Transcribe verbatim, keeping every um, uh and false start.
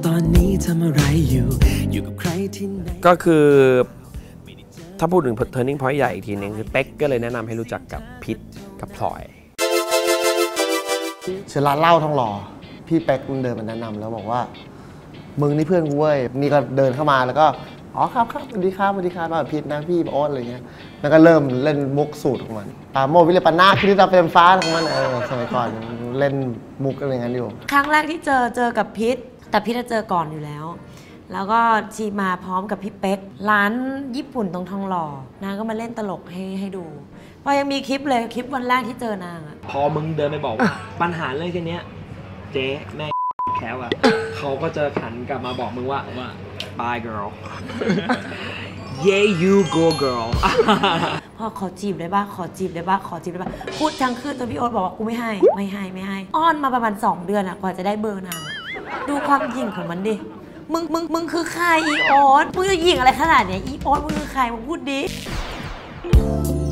ตอนนี้ทำอะไรอยู่อยู่กับใครที่ไหนก็คือถ้าพูดถึง turning point ใหญ่อีกทีนึงคือเป๊กก็เลยแนะนำให้รู้จักกับพิษกับพลอยเชิญร้านเหล้าทองหล่อพี่เป๊กมันเดินมาแนะนำแล้วบอกว่ามึงนี่เพื่อนกูเว้ยนี่ก็เดินเข้ามาแล้วก็อ๋อครับครับสวัสดีครับสวัสดีครับพิษนะพี่โอ๊ตอะไรเงี้ยแล้วก็เริ่มเล่นมุกสูตรของมันปาโมวิเลปานาคิริตาเฟมฟ้าของมันเออสมัยก่อนเล่นมุกอะไรเงี้ยอยู่ครั้งแรกที่เจอเจอกับพิษแต่พิษเจอก่อนอยู่แล้วแล้วก็ชีมาพร้อมกับพี่เป๊กร้านญี่ปุ่นตรงทองหล่อนางก็มาเล่นตลกให้ให้ดูพอยังมีคลิปเลยคลิปวันแรกที่เจอนางอะพอมึงเดินไปบอกว่าปัญหาเรื่องแค่นี้เจ๊แม่แคลอะเขาก็จะขันกลับมาบอกมึงว่าว่า bye girl yeah you go girl พอขอจีบได้บ้างขอจีบได้บ้างขอจีบได้บ้างพูดทั้งคืนจนพี่โอ๊ตบอกว่ากูไม่ให้ไม่ให้ไม่ให้อ้อนมาประมาณสองเดือนอะกว่าจะได้เบอร์นางดูความหยิ่งของมันดิมึงมึงมึงคือใครอีโอ๊ตมึงจะหยิ่งอะไรขนาดเนี้ยอีโอ๊ตมึงคือใครมึงพูดดิ